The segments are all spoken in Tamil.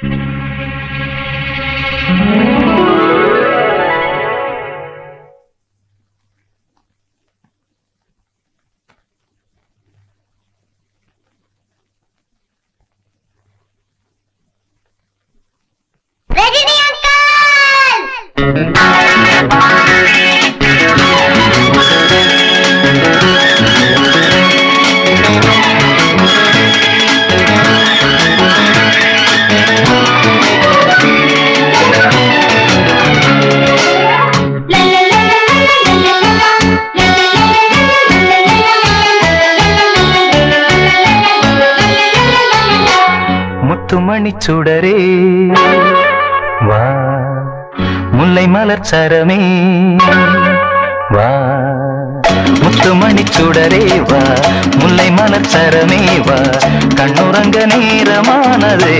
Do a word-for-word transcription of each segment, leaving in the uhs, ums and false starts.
சுடரே வா முல்லை மலர் சரமே வா முத்துமணி சுடரே வா முல்லை மலர் சரமே வா கண்ணுறங்க நேரமானதே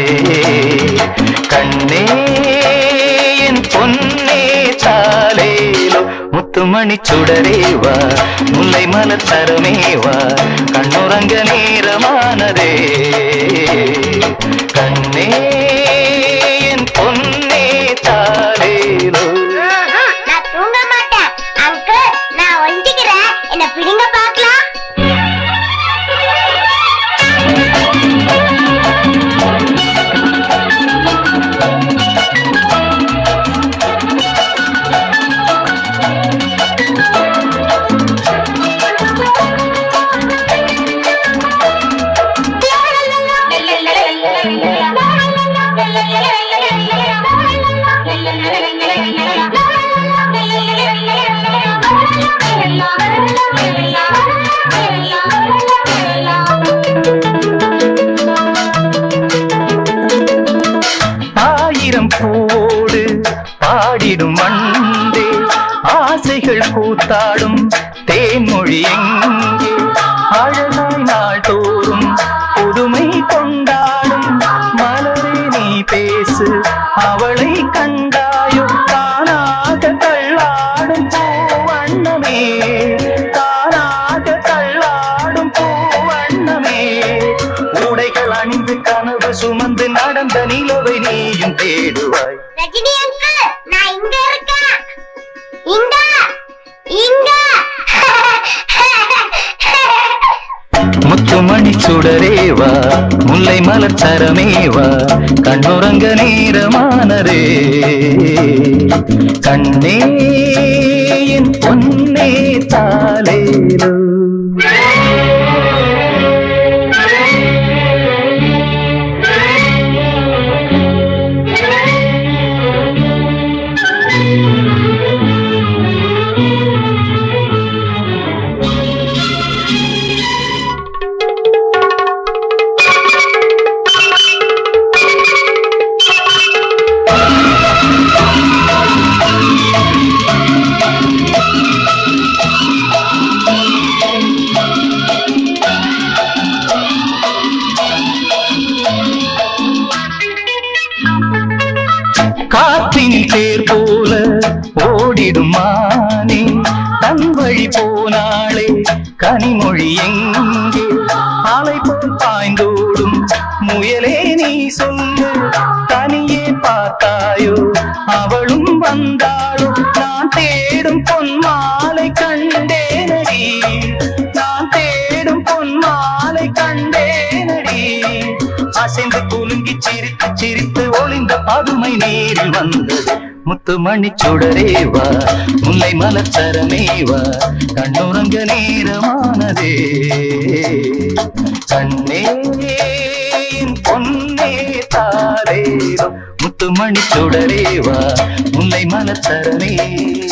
கண்ணே என் பொன்னே சாலேலோ முத்துமணி சுடரே வா முல்லை மலர் சரமே வா கண்ணுறங்க நேரமானதே கண்ணே என் பொன்னே சாலேலோ. நான் தூங்க மாட்டேன் அங்கிள், நான் ஒண்டிக்கிறேன், என்ன பிடிங்க பார்க்கலாம். ஆயிரம் பூவோடு பாடிடும் மண்டே ஆசைகள் கூத்தாடும் தேன்மொழி எங்கே அழகாய் நாள் தோறும் புதுமை கொண்டாடும் மலரே நீ பேசு அவளை கண்டாயோ தானாக தள்ளாடும் பூவண்ணமே தானாக தள்ளாடும் பூவண்ணமே உடைகள் அணிந்து கனவு சுமந்து நடந்த நிலவை நீயும் தேடுவாய். ரஜினி அங்கிள், நான் இங்க இருக்கேன். இங்க இங்க முத்துமணி சுடரே வா முல்லை மலர் சரமே வா கண்ணுறங்க நேரமானதே கண்ணே என் பொன்னே சாலேலோ. காற்றின் தேர் போல ஓடிடும் மானே தன் வழி போனாளே கனிமொழி எங்கே அலை போல் பாய்ந்தோடும் முயலே நீ சொல்லு தனியே பார்த்தாயோ அவளும் வந்தாளோ நான் தேடும் பொன் மாலை கண்டேனடி நான் தேடும் பொன் மாலை கண்டேனடி அசைந்து குலுங்கி சிரித்து சிரித்து ஒளிந்த பதுமை நீரில் வந்தது முத்துமணி சுடரே வா முல்லை மலர் சரமே வா கண்ணுறங்க நேரமானதே கண்ணே பொன்னே தாரேலோ முத்துமணி சுடரே வா முல்லை மலர் சரமே.